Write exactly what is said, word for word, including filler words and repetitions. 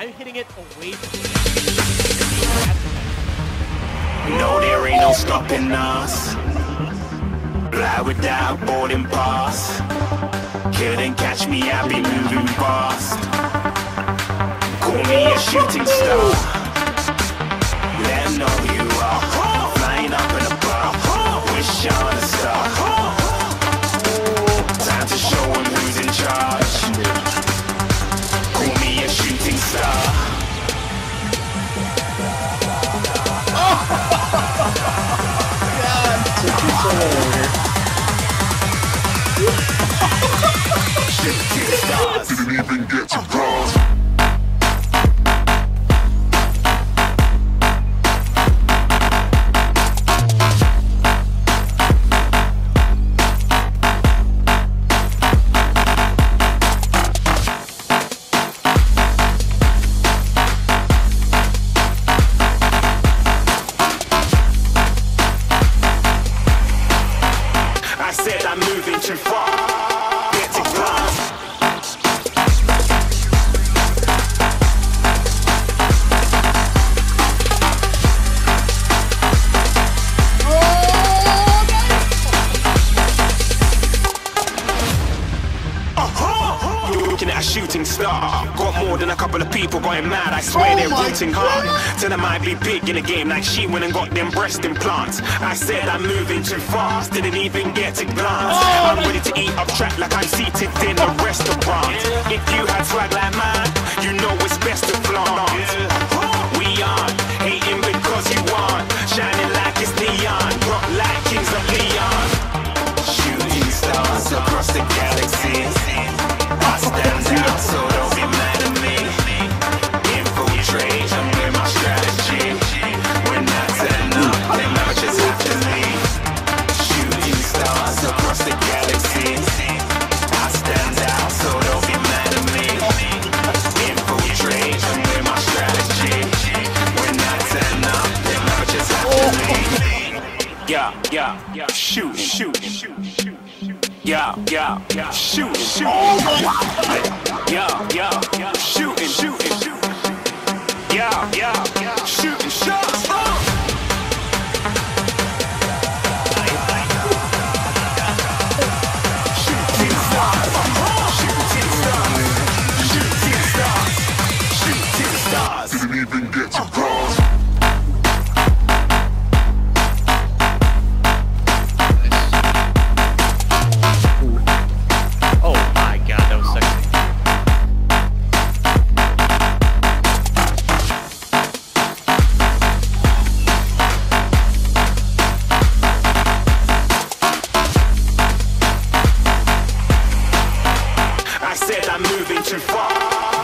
they're hitting it away from No, there ain't no stopping us. Fly without boarding pass. Couldn't catch me, I be moving fast. Call me a shooting star. Let 'em know who you are. Flying up in a bar. Wish on a star. Time to show 'em who's in charge. Call me a shooting star. Shooting stars. Didn't even get to bronze. I said I'm moving too far. Get to glass. Looking at a shooting star. Got more than a couple of people going mad. I swear they're rooting hard. Tell them I be big in the game like she went and got them breast implants. I said I'm moving too fast. Didn't even get to glance. I'm ready to eat up track like I'm seated in a restaurant. If you had swag like mine, you know it's best to flaunt. We aren't hating because you aren't. Shining like it's neon. Rock like kings of Leon. Shooting stars across the galaxy. I stand out, so don't be mad at me. Infiltrate, I'm with my strategy. When I turn up, them amateurs have to leave. Shooting stars across the galaxy. I stand out, so don't be mad at me. Infiltrate, I'm with my strategy. When I turn up, them amateurs have to leave. Yeah, yeah, yeah, shoot, shoot, shoot, shoot. Yeah, yeah, yeah, shooting, shooting. Yeah, yeah, yeah, shooting, shooting, shooting. Yeah, yeah, yeah, shooting shots. Shooting stars, shooting stars, shooting stars, shooting stars. Didn't even get to bronze. I said I'm moving too far.